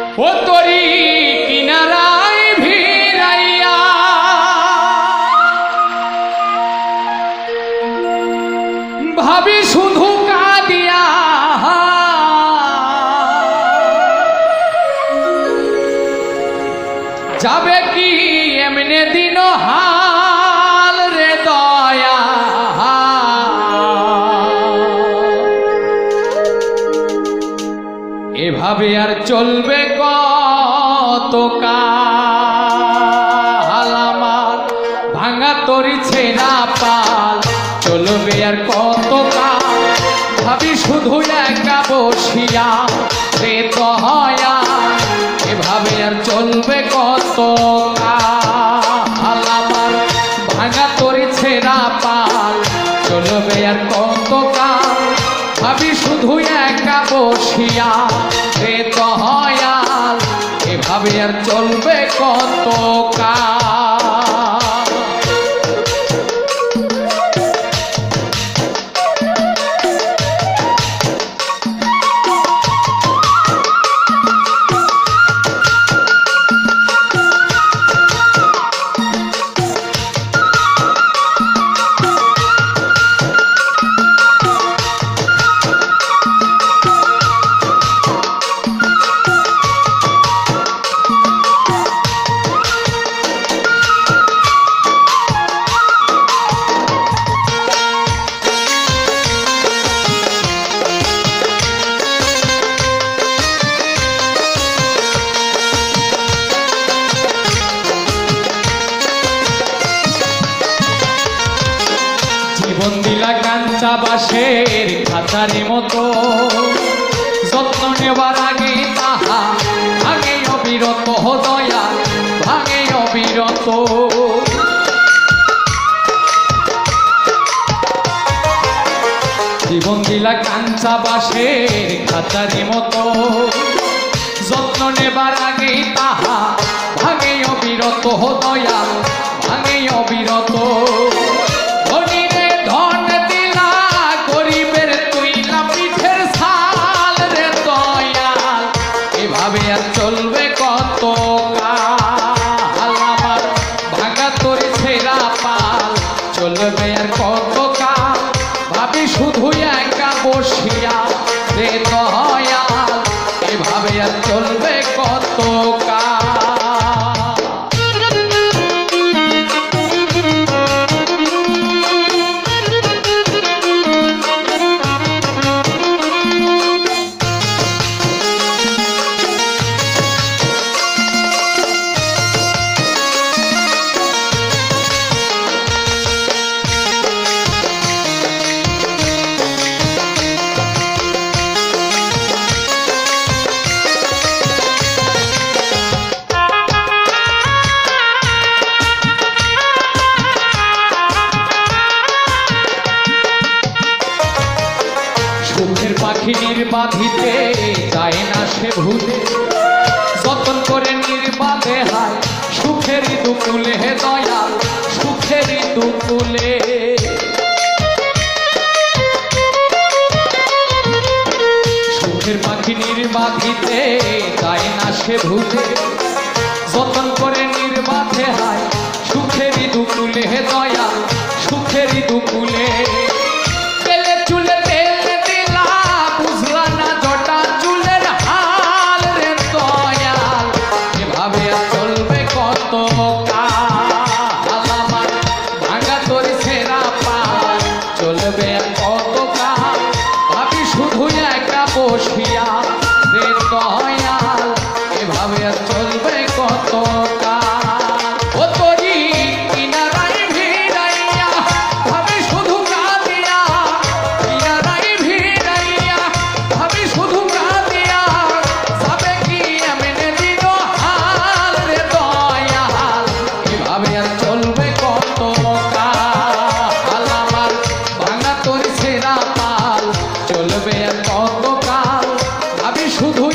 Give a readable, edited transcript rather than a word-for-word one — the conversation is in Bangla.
ও তরি কিনারায় ভিড়াইয়া ভাবি শুধু কাঁদিয়া যাবে কি এমনে দিন হাল রে দয়া এভাবে আর চলবে কত কাল আমার ভাঙা তরি ছেঁড়া পাল চলবে আর কত কাল ভাবি শুধু একা বসিয়া রে দয়া এভাবে আর চলবে কত কাল আমার ভাঙা তরি ছেঁড়া পাল চলবে আর কত কাল ভাবি শুধু একা বসিয়া রে দয়াল এভাবে আর চলবে কত কাল বন্দিলা কাঞ্চা বাসের খাঁচারি মতো যত্ন নেবার আগে তাহা ভাঙে অবিরত দয়া ভাঙে অবিরত জীবন দিলা কাঞ্চা বাসের খাঁচারি মতো যত্ন নেবার আগে তাহা ভাঙে অবিরত দয়া ভাঙে অবিরত চলবে কত কাল আমার ভাঙা তরি ছেঁড়া পাল চলবে আর কত কাল ভাবি শুধু একা বসিয়া রে দয়াল এভাবে আর চলবে কত কাল পাখি নির্বাধিতে যায় না সে ভুলে যতন করে নির্বাধে হয় সুখের দুকুলে হে দয়াল সুখের দুকুলে সুখের পাখি নির্বাধিতে যায় না সে ভুলে যতন করে নির্বাধে হয় সুখের দুকুলে হে দয়াল সুখের দুকুলে চলবে কত কাল ভাবি শুধু একা বসিয়া রে দয়াল এভাবে আর চলবে কত কাল ও তরি কিনারায় ভিড়াইয়া ভাবি শুধু কাঁদিয়া কিনারায় ভিড়াইয়া ভাবি শুধু কাঁদিয়া যাবে কি এমনে দিন হাল রে দয়াল এভাবে আর চলবে কত চলবে আর কত কাল ভাবি শুধু